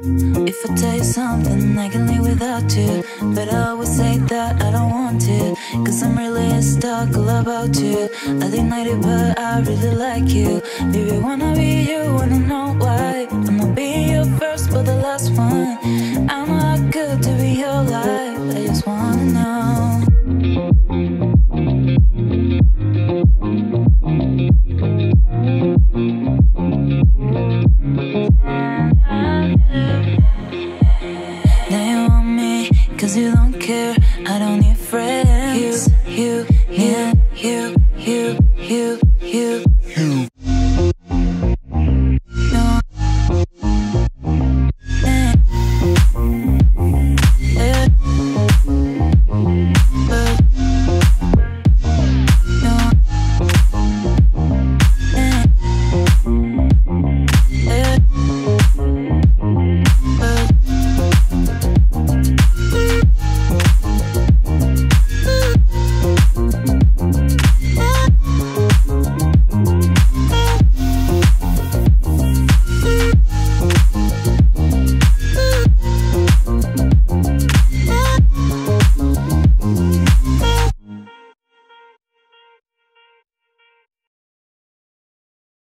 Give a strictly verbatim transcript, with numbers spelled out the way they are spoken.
If I tell you something, I can live without you, but I always say that I don't want to, cause I'm really stuck all about you. I deny it, but I really like you. Baby, wanna be you, wanna know why. I'm not being your first, but the last one. I'm not good to be your life, I just wanna know. Now you want me, cause you don't